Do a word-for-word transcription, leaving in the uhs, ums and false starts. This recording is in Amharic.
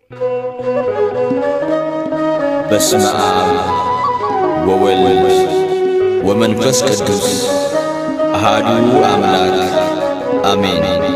በስመ አብ ወወልድ ወመንፈስ ቅዱስ አሐዱ አምላክ አሜን።